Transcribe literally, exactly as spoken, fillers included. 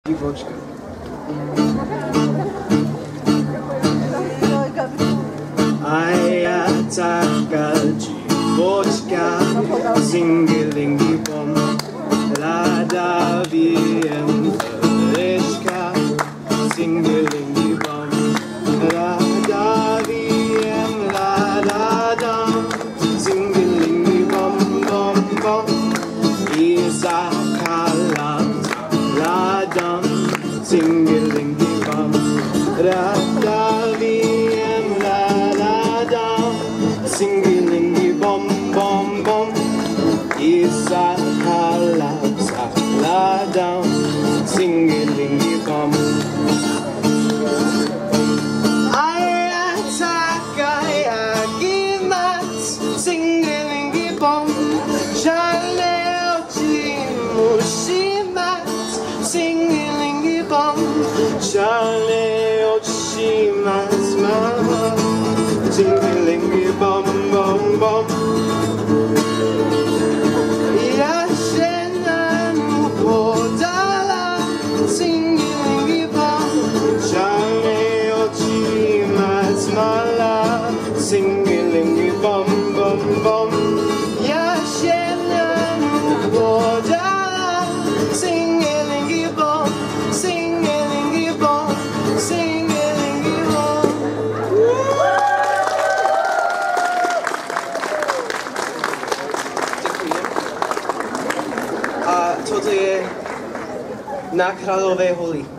Vodka. Aia taka vodka, singelingi bom, lada wiem fryszka, singelingi bom, lada wiem lada dam, singelingi bom bom bom, isa kalam ladam, singelingi bom, lada wiem lada singelingi bom bom bom, isa kalam ladam, singelingi bom. Aia taka yagimat, singelingi bom, shale ochi mushimat, singelingi bom, shale ochi masma, singelingi bom bom bom. Yashenan podala, singelingi bom, shale ochi masmala, singelingi bom bom bom. Yashenan podala, singelingi bom, singelingi bom, singelingi bom. A toto je Na kráľovej holi.